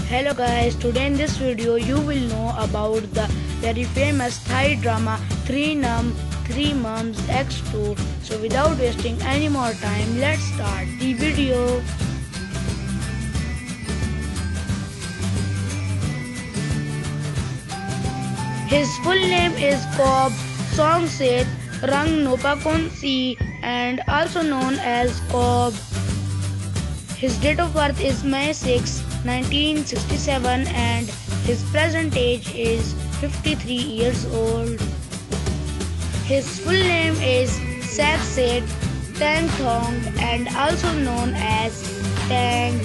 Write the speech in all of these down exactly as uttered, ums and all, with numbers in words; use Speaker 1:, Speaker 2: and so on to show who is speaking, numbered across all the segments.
Speaker 1: Hello guys, today in this video you will know about the very famous Thai drama Three Num, Three Mums X two. So without wasting any more time, let's start the video. His full name is Kob Songset Rangnopakonsi and also known as Kob. His date of birth is May sixth, nineteen sixty-seven and his present age is fifty-three years old. His full name is Sakset Tangthong and also known as Tang.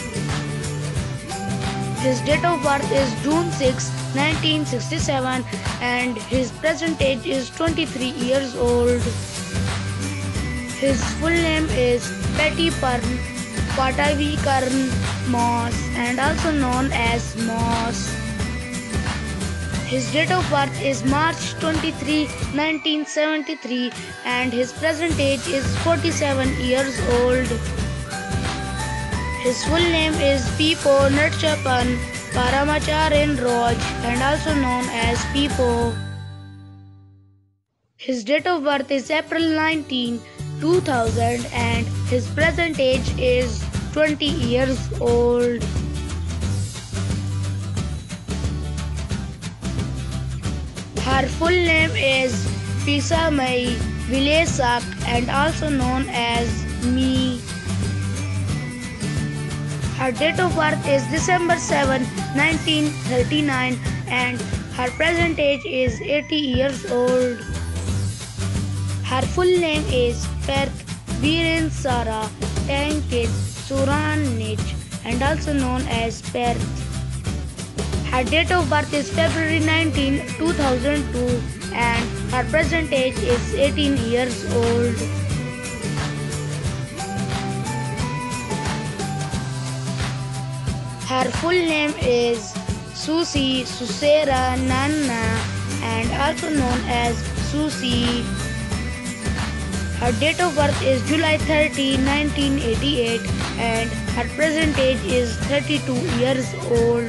Speaker 1: His date of birth is June sixth, nineteen sixty-seven and his present age is twenty-three years old. His full name is Petty Parn Patavikarn Moss and also known as Moss. His date of birth is March twenty-third, nineteen seventy-three and his present age is forty-seven years old. His full name is Pipo Natchapan Paramacharan Roj and also known as Pipo. His date of birth is April nineteenth, two thousand and his present age is twenty years old. Her full name is Pisamai Vilesak and also known as Me. Her date of birth is December seventh, nineteen thirty-nine and her present age is eighty years old. Her full name is Perth Viren Sara Tankit Suranich and also known as Perth. Her date of birth is February nineteenth, two thousand two and her present age is eighteen years old. Her full name is Susi Susera Nanna and also known as Susi. Her date of birth is July thirtieth, nineteen eighty-eight and her present age is thirty-two years old.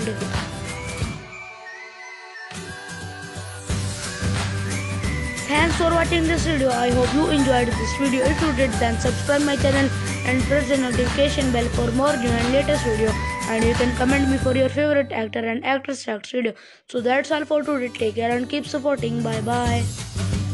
Speaker 1: Thanks for watching this video. I hope you enjoyed this video. If you did, then subscribe my channel and press the notification bell for more new and latest video. And you can comment me for your favorite actor and actress facts video. So that's all for today. Take care and keep supporting. Bye bye.